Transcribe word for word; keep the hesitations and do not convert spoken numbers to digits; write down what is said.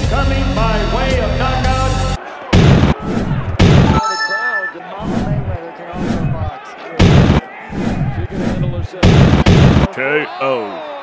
coming by way of knockout. The crowd, and Mama Mayweather can also box. She can handle herself. K O